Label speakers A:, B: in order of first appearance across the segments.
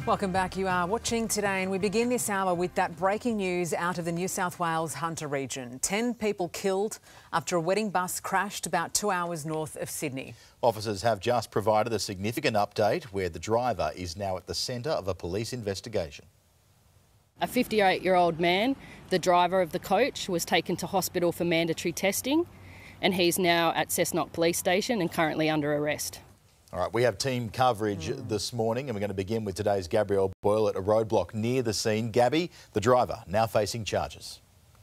A: Welcome back. You are watching Today, and we begin this hour with that breaking news out of the New South Wales Hunter region. 10 people killed after a wedding bus crashed about 2 hours north of Sydney.
B: Officers have just provided a significant update where the driver is now at the centre of a police investigation.
C: A 58-year-old man, the driver of the coach, was taken to hospital for mandatory testing, and he's now at Cessnock Police Station and currently under arrest.
B: All right, we have team coverage this morning, and we're going to begin with today's Gabrielle Boyle at a roadblock near the scene. Gabby, the driver, now facing charges.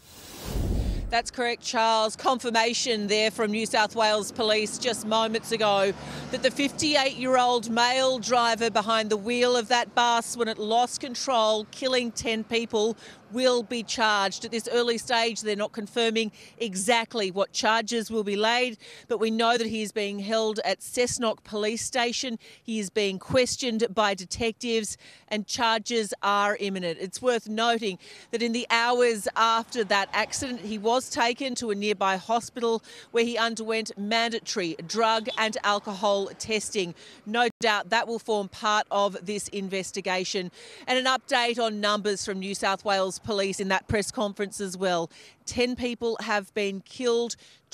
D: That's correct, Charles. Confirmation there from New South Wales Police just moments ago that the 58-year-old male driver behind the wheel of that bus when it lost control, killing 10 people, will be charged. At this early stage, they're not confirming exactly what charges will be laid, but we know that he is being held at Cessnock Police Station. He is being questioned by detectives and charges are imminent. It's worth noting that in the hours after that accident, he was taken to a nearby hospital where he underwent mandatory drug and alcohol testing. No doubt that will form part of this investigation. And an update on numbers from New South Wales Police in that press conference as well. 10 people have been killed.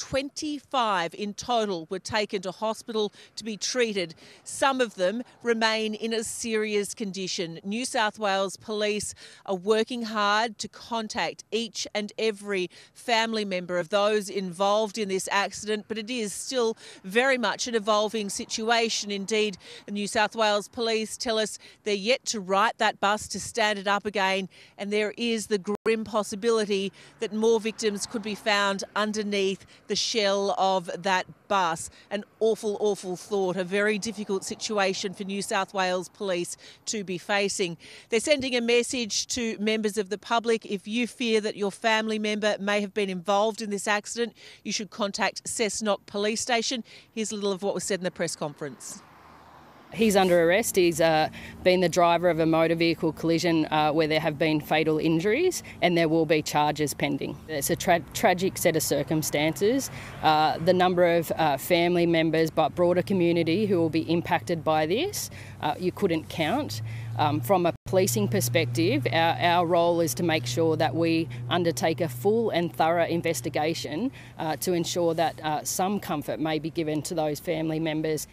D: 25 in total were taken to hospital to be treated. Some of them remain in a serious condition. New South Wales Police are working hard to contact each and every family member of those involved in this accident, but it is still very much an evolving situation. Indeed, New South Wales Police tell us they're yet to right that bus to stand it up again, and there is the grim possibility that more victims could be found underneath the shell of that bus. An awful, awful thought, a very difficult situation for New South Wales Police to be facing. They're sending a message to members of the public. If you fear that your family member may have been involved in this accident, you should contact Cessnock Police Station. Here's a little of what was said in the press conference.
C: He's under arrest. He's been the driver of a motor vehicle collision where there have been fatal injuries, and there will be charges pending. It's a tragic set of circumstances. The number of family members but broader community who will be impacted by this, you couldn't count. From a policing perspective, our role is to make sure that we undertake a full and thorough investigation to ensure that some comfort may be given to those family members.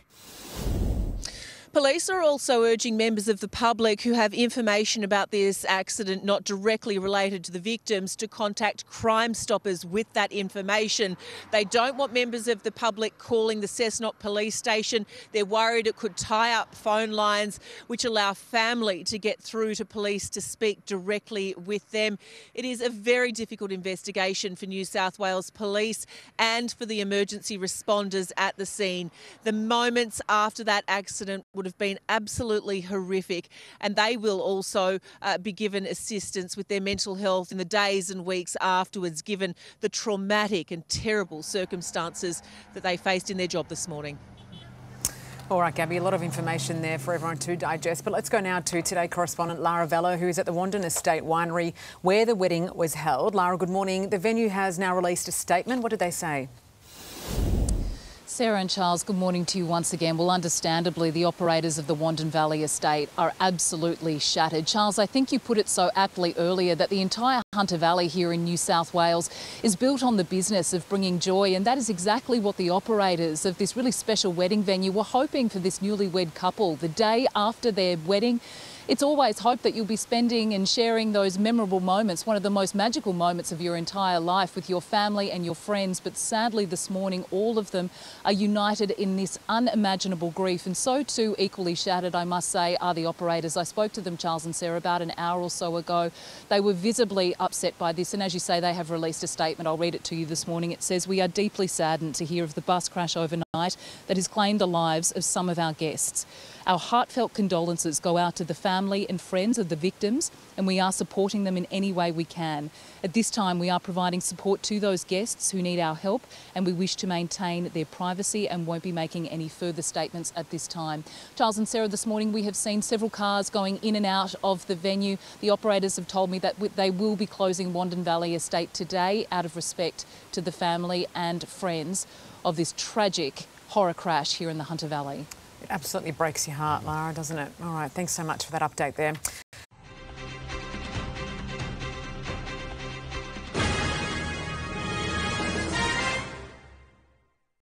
D: Police are also urging members of the public who have information about this accident not directly related to the victims to contact Crime Stoppers with that information. They don't want members of the public calling the Cessnock Police Station. They're worried it could tie up phone lines which allow family to get through to police to speak directly with them. It is a very difficult investigation for New South Wales Police and for the emergency responders at the scene. The moments after that accident would have been absolutely horrific, and they will also be given assistance with their mental health in the days and weeks afterwards, given the traumatic and terrible circumstances that they faced in their job this morning.
A: All right, Gabby, a lot of information there for everyone to digest. But let's go now to Today correspondent Lara Vello, who is at the Wandin Estate Winery where the wedding was held. Lara, good morning. The venue has now released a statement. What did they say?
E: Sarah and Charles, good morning to you once again. Well, understandably, the operators of the Wandin Valley estate are absolutely shattered. Charles, I think you put it so aptly earlier that the entire Hunter Valley here in New South Wales is built on the business of bringing joy, and that is exactly what the operators of this really special wedding venue were hoping for this newlywed couple. The day after their wedding, it's always hoped that you'll be spending and sharing those memorable moments, one of the most magical moments of your entire life with your family and your friends. But sadly this morning, all of them are united in this unimaginable grief, and so too equally shattered, I must say, are the operators. I spoke to them, Charles and Sarah, about an hour or so ago. They were visibly upset by this, and as you say, they have released a statement. I'll read it to you this morning. It says, "We are deeply saddened to hear of the bus crash overnight that has claimed the lives of some of our guests. Our heartfelt condolences go out to the family and friends of the victims, and we are supporting them in any way we can. At this time, we are providing support to those guests who need our help, and we wish to maintain their privacy and won't be making any further statements at this time." Charles and Sarah, this morning we have seen several cars going in and out of the venue. The operators have told me that they will be closing Wandin Valley Estate today out of respect to the family and friends of this tragic horror crash here in the Hunter Valley.
A: It absolutely breaks your heart, Lara, doesn't it? All right, thanks so much for that update there.